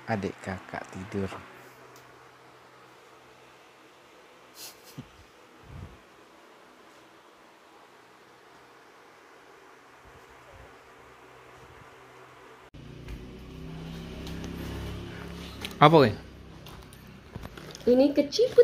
Adik kakak tidur. Apa ya? Ini keciput.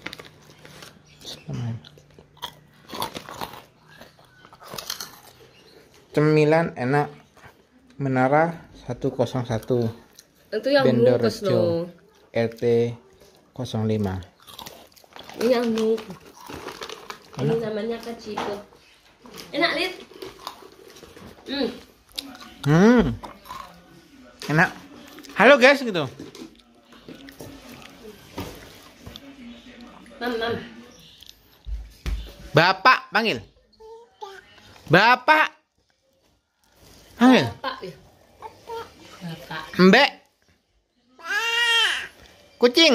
Cemilan enak. Menara 101. Itu yang bungkus loh. RT 05. Ini yang bungkus. Ini namanya keciput. Enak, Lid. Enak. Halo guys gitu. Mam. Bapak panggil. Bapak. Panggil. Bapak ya. Bapak. Mbek. Kucing.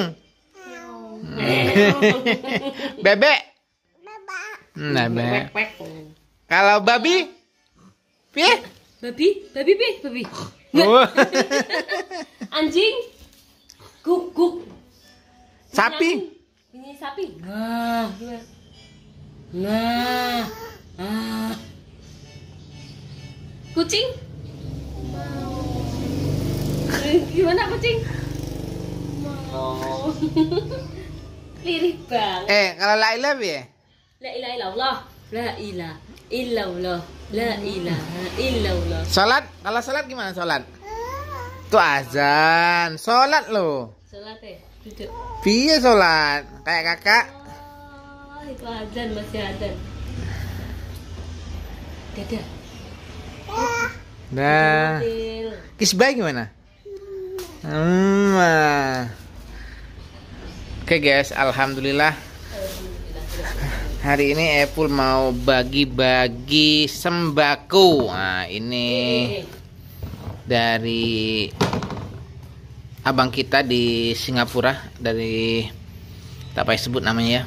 Bebek. Nah, bebek. Kalau babi? Piye? Babi. Oh. Anjing. Guk. Sapi. Ini sapi. Nah. Kucing. Gimana kucing? Mau. Lirih banget. Kalau la ilaha piye? La ilaha illallah. La ilaha illallah. La ilaha illallah. Salat, kalau salat gimana salat? Itu azan. Salat loh. Salat ya. Duduk. Piye salat? Kayak kakak. Oh, itu azan, masih azan. Dadah. Nah. Kisbah gimana? Oke guys, alhamdulillah. Hari ini Apple mau bagi-bagi sembako. Nah, ini dari abang kita di Singapura, dari tak payah sebut namanya ya.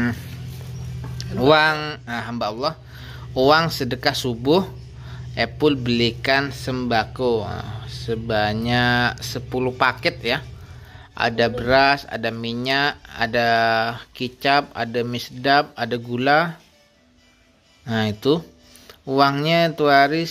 Hamba Allah, uang sedekah subuh Apple belikan sembako sebanyak 10 paket ya. Ada beras, ada minyak, ada kicap, ada misdap, ada gula. Nah itu uangnya itu hari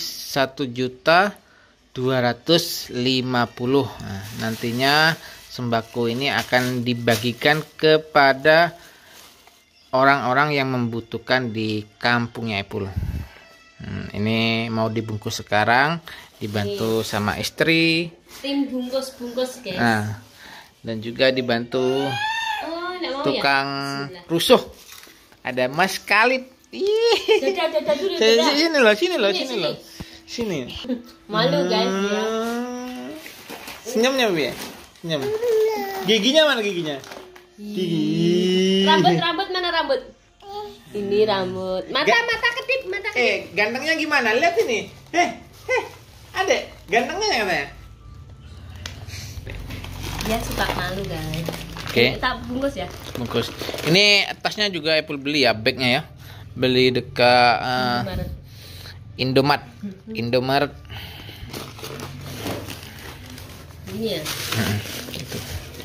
1.250.000. Nah, nantinya sembako ini akan dibagikan kepada orang-orang yang membutuhkan di kampungnya Epul. Ini mau dibungkus sekarang, dibantu sama istri. Tim bungkus guys. Nah, dan juga dibantu tukang ya? rusuh. Ada Mas Khalid. Dadah dulu. Sini loh. Sini. Malu guys ya. Senyumnya ya? Senyum. Giginya mana giginya? Gigi. Rambut mana rambut? Ini rambut. Mata kedip. Gantengnya gimana? Lihat ini. Adek, gantengnya katanya. Dia suka malu guys. Oke. Kita bungkus ya. Bungkus. Ini tasnya juga Apple beli ya, bagnya ya. Beli dekat Indomaret. Ini ya. Gitu.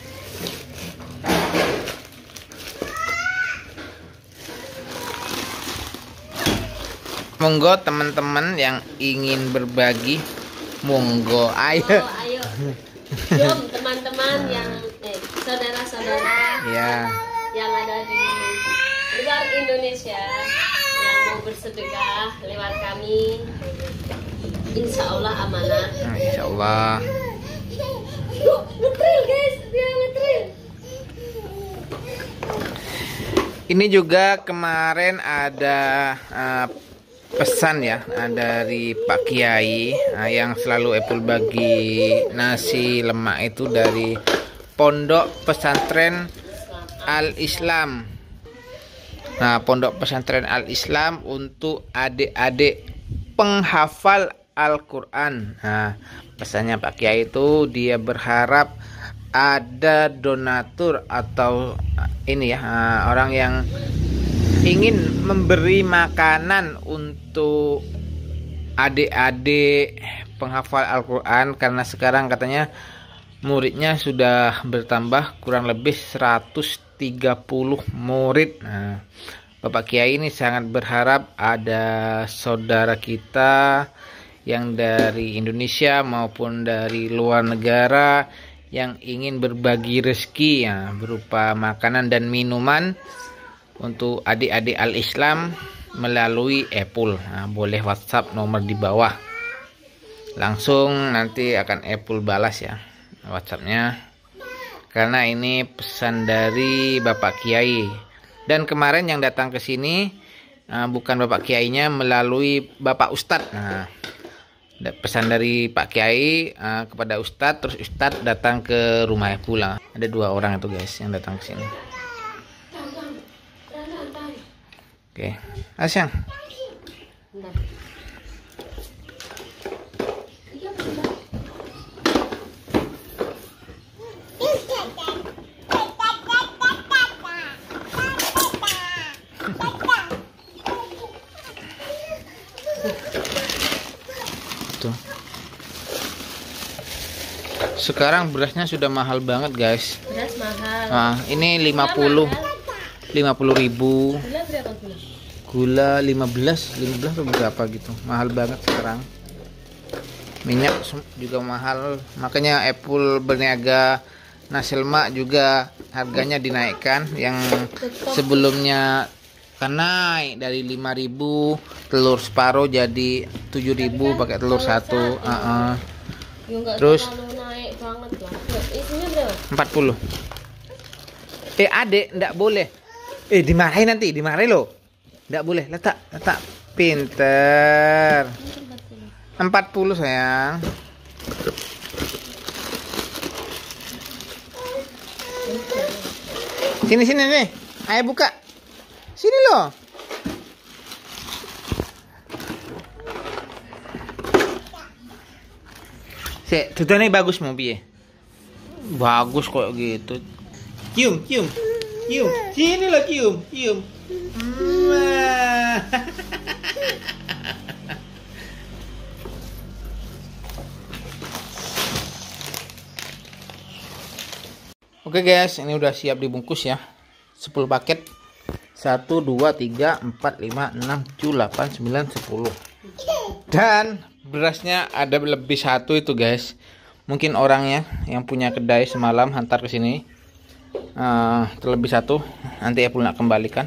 Monggo teman-teman yang ingin berbagi, monggo ayo. Ayo. Jom teman-teman yang saudara-saudara yang ada di luar Indonesia yang mau bersedekah lewat kami, insya Allah amanah. Insya Allah. Ngetril guys, dia ngetril. Ini juga kemarin ada pesan ya dari Pak Kiai yang selalu Apple bagi nasi lemak itu dari Pondok Pesantren Al-Islam. Nah, Pondok Pesantren Al-Islam untuk adik-adik penghafal Al-Quran. Nah, pesannya Pak Kiai itu dia berharap ada donatur atau ini ya orang yang ingin memberi makanan untuk adik-adik penghafal Al-Quran, karena sekarang katanya muridnya sudah bertambah kurang lebih 130 murid. Nah, Bapak Kiai ini sangat berharap ada saudara kita yang dari Indonesia maupun dari luar negara yang ingin berbagi rezeki ya, berupa makanan dan minuman untuk adik-adik al-Islam melalui Apple. Nah, boleh WhatsApp nomor di bawah. Langsung nanti akan Apple balas ya WhatsAppnya, karena ini pesan dari Bapak Kiai. Dan kemarin yang datang ke sini bukan Bapak Kiainya, melalui Bapak Ustadz. Nah, pesan dari Pak Kiai kepada Ustadz, terus Ustadz datang ke rumah pulang. Ada 2 orang itu guys yang datang ke sini. Oke, Asyang. Tuh. Sekarang berasnya sudah mahal banget guys. Beras mahal. Nah, ini 50.000. Gula berapa gula? Gula 15 atau berapa gitu. Mahal banget sekarang. Minyak juga mahal. Makanya Apple berniaga nasi lemak juga harganya dinaikkan. Yang sebelumnya kan naik dari 5.000 telur separuh jadi 7.000 pakai telur 1. Terus naik banget lah. Isinya berapa? 40. Adek enggak boleh. Dimarahin nanti, dimarahin loh. Enggak boleh, letak. Pinter. 40 sayang. Sini nih. Ayo buka. Sini loh. Tutupnya bagus mau piye? Bagus kok gitu. Cium. Sini loh cium. Oke guys, ini udah siap dibungkus ya. 10 paket. 1 2 3 4 5 6 7 8 9 10. Dan berasnya ada lebih 1 itu guys. Mungkin orangnya yang punya kedai semalam hantar ke sini. Terlebih 1, nanti Apple nak kembalikan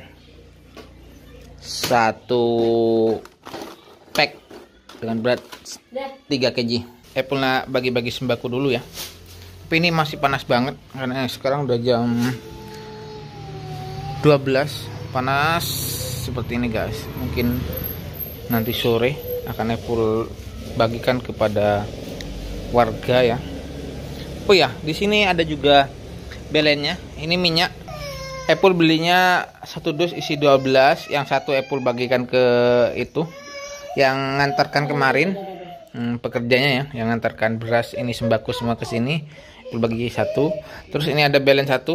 1 pack dengan berat 3 kg. Apple nak bagi-bagi sembako dulu ya. Tapi ini masih panas banget karena sekarang udah jam 12. Panas seperti ini guys. Mungkin nanti sore akan Apple bagikan kepada warga ya. Oh ya, di sini ada juga belennya. Ini minyak. Apple belinya 1 dus isi 12, yang 1 Apple bagikan ke itu yang ngantarkan kemarin. Pekerjanya ya, yang ngantarkan beras ini sembako semua ke sini. Apple bagi 1. Terus ini ada belen 1.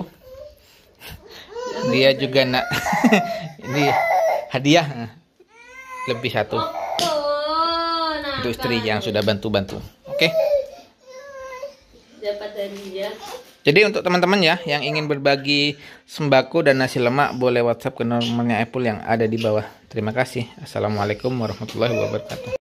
Dia juga nak ini hadiah lebih 1 untuk istri yang sudah bantu-bantu. Oke. Dapat dari dia. Jadi untuk teman-teman ya yang ingin berbagi sembako dan nasi lemak, boleh WhatsApp ke nomornya Apple yang ada di bawah. Terima kasih. Assalamualaikum warahmatullahi wabarakatuh.